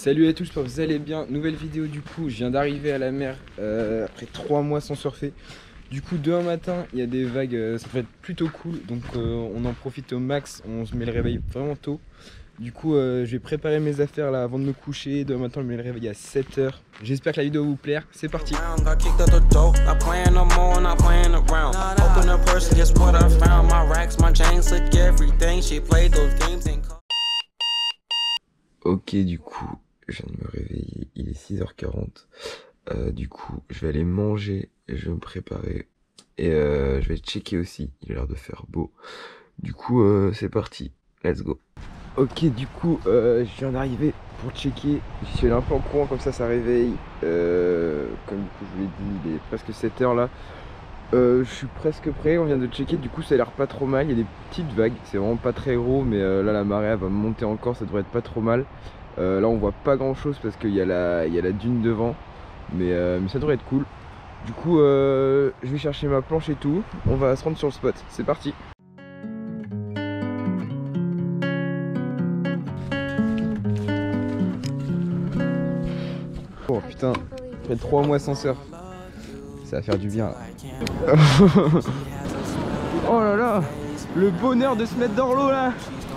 Salut à tous, j'espère que vous allez bien. Nouvelle vidéo du coup, je viens d'arriver à la mer après 3 mois sans surfer. Du coup demain matin il y a des vagues, ça va être plutôt cool. Donc on en profite au max, on se met le réveil vraiment tôt. Du coup je vais préparer mes affaires là avant de me coucher. Demain matin je mets le réveil à 7 h. J'espère que la vidéo va vous plaire, c'est parti. Ok, du coup je viens de me réveiller, il est 6 h 40. Du coup je vais aller manger et je vais me préparer. Et je vais checker aussi, il a l'air de faire beau. Du coup c'est parti, let's go. Ok, du coup je viens d'arriver pour checker. Je suis allé un peu en courant comme ça réveille. Comme du coup je vous l'ai dit, il est presque 7 h là. Je suis presque prêt, on vient de checker, du coup ça a l'air pas trop mal. Il y a des petites vagues, c'est vraiment pas très gros. Mais là la marée elle va monter encore, ça devrait être pas trop mal. Là on voit pas grand chose parce qu'il y a la dune devant. Mais ça devrait être cool. Du coup je vais chercher ma planche et tout. On va se rendre sur le spot, c'est parti. Oh putain, après 3 mois sans surf, ça va faire du bien là. Oh là là, le bonheur de se mettre dans l'eau là.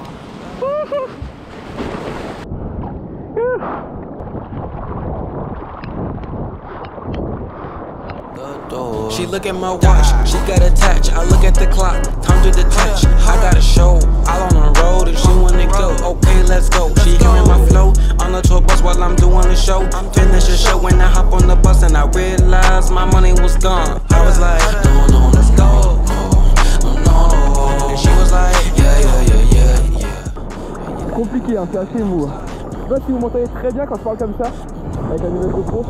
She look at my watch, she got attached. I look at the clock, time to detach. I got a show, all on the road. If she wanna go, okay, let's go. She hearing my flow on the tour bus while I'm doing the show. Finish the show when I hop on the bus and I realized my money was gone. I was like, no, let's go. No. And she was like, yeah. Compliqué, hein, c'est assez mou. Je sais pas si vous m'entendez très bien quand je parle comme ça, avec la nouvelle GoPro.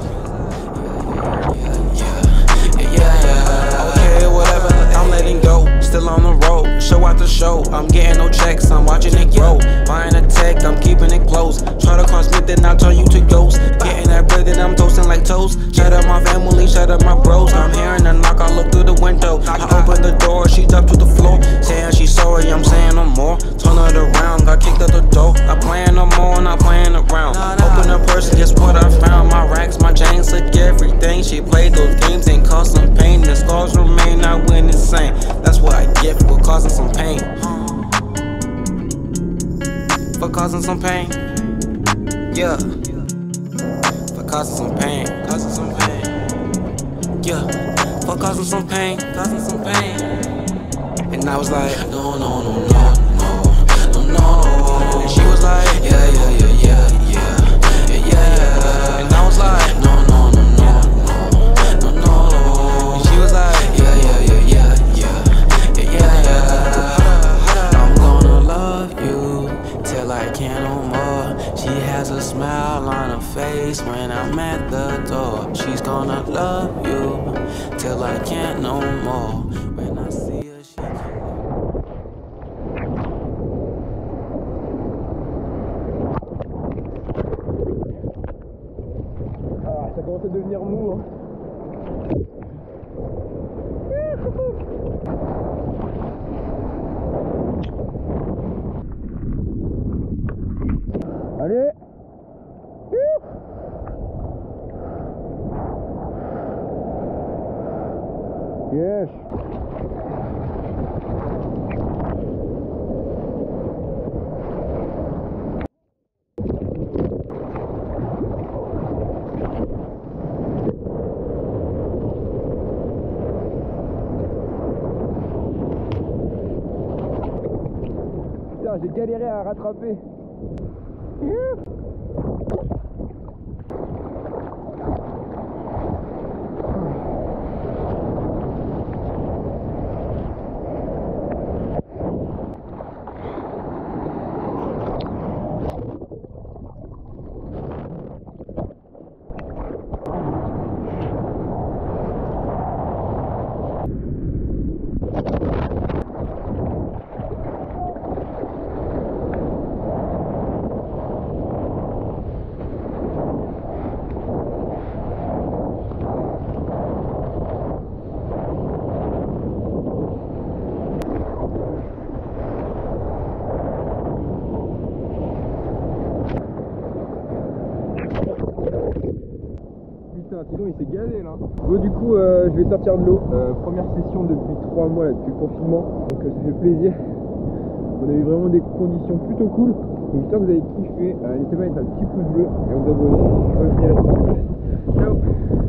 Okay, whatever, I'm letting go. Still on the road, show after show. I'm getting no checks, I'm watching it grow. Buying a tech, I'm keeping it close. Try to cross me, then I'll turn you to ghost. Getting that bread, then I'm toasting like toast. Shout out my family, shout out my bros. I'm hearing a knock, I look through the window. I open the door, she dropped to the floor. Saying she's sorry, I'm saying no more. Turn it around, got kicked out the door. Not playing no more, not playing around. Open her purse, guess what I found? My racks, my chains, like everything. She played those games and caused some pain. The scars remain, I went insane. That's what I get for causing some pain. For causing some pain. Yeah. For causing some pain. Causing some pain. Yeah. For causing some pain. Causing some pain. And I was like, no. And she was like, yeah. And I was like, no. And she was like, yeah. I'm gonna love you till I can't no more. She has a smile on her face when I'm at the door. She's gonna love you till I can't no more. When I see her, she Ça commence à devenir mou, hein. Allez. Yes. Putain, j'ai galéré à rattraper. putain, Tidon il s'est gazé là. Bon du coup je vais sortir de l'eau. Première session depuis 3 mois là, depuis le confinement. Donc ça fait plaisir. On a eu vraiment des conditions plutôt cool. Donc j'espère que vous avez kiffé. N'hésitez pas à mettre un petit pouce bleu et à vous abonner. Je vais finir la prochaine. Ciao.